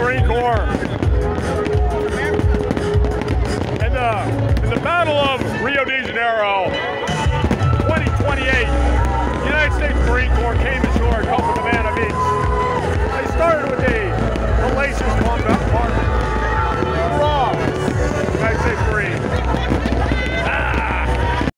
Marine Corps. In the Battle of Rio de Janeiro,